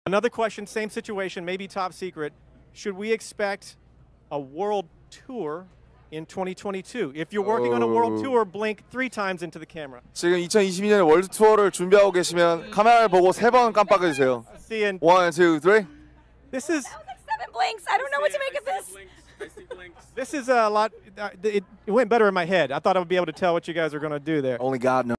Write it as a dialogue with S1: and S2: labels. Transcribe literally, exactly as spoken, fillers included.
S1: Another question, same situation, maybe top secret. Should we expect a world tour in twenty twenty-two? If you're working on a world tour, blink three times into the camera.
S2: 지금 이천이십이 년에 월드 투어를 준비하고 계시면 카메라를 보고 세 번 깜빡여 주세요.
S1: See, and
S2: One, two, three.
S1: this is
S3: That was like seven blinks. I don't know what to make of this.
S1: this is a lot. Uh, it, it went better in my head. I thought I would be able to tell what you guys are going to do there.
S2: Only God knows.